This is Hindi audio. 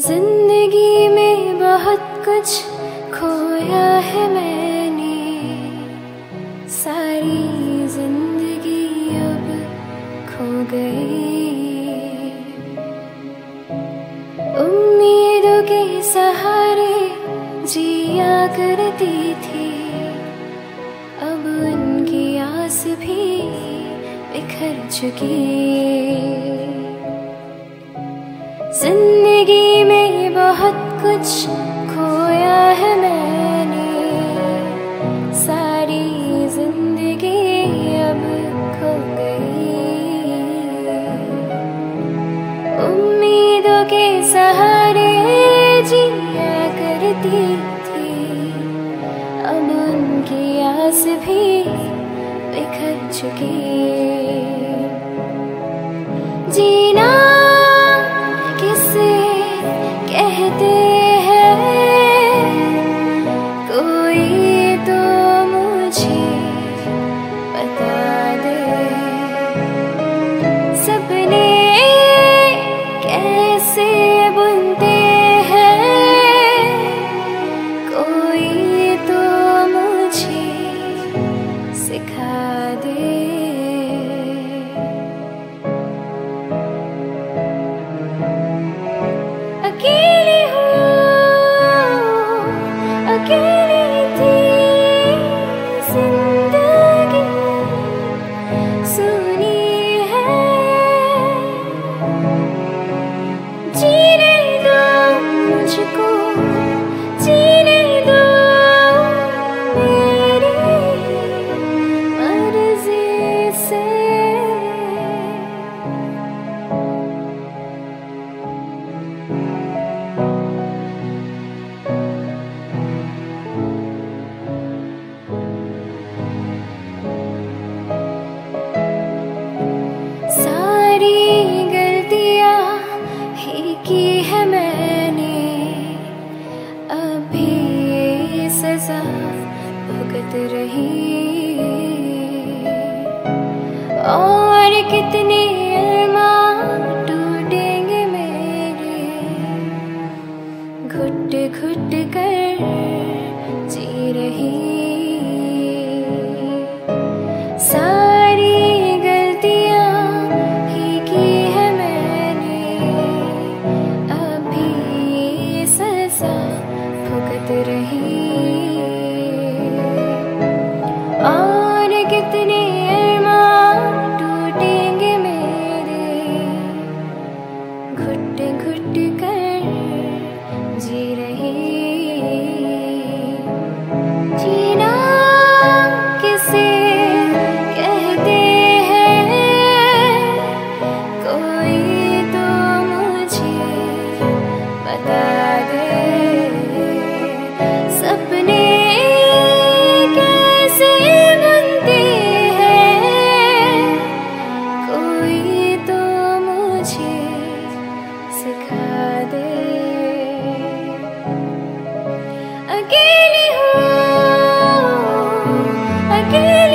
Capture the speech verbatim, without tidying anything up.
जिंदगी में बहुत कुछ खोया है मैंने, सारी जिंदगी अब खो गई। उम्मीदों के सहारे जिया करती थी, अब उनकी आस भी बिखर चुकी। जिंदगी में बहुत कुछ खोया है मैंने, सारी जिंदगी अब खो गई। उम्मीदों के सहारे जिया करती थी, अब उनकी आस भी बिखर चुकी। जीना किसे कहते हैं, कोई तो मुझे बता दे। सपने कैसे बुनते हैं, कोई तो मुझे सिखा दे। अकेली हूँ, अकेली थी जिंदगी, सुनी है। जीने दो मुझको, जीने दो मेरी मर्जी से। सारी गलतियां ही की है मैंने, अभी ये सजा भुगत रही। और कितने अरमान टूटेंगे मेरे, घुट घुट कर जी रही। सारी गलतियां ही की है मैंने, अभी ये सजा भुगत रही। और कितने अरमान टूटेंगे मेरे, घुट घुट कर जी रही। जीना किसे कहते हैं, कोई तो मुझे बता दे। सपने कैसे बुनते हैं, कोई तो मुझे सिखा दे। अकेली हूँ, अकेली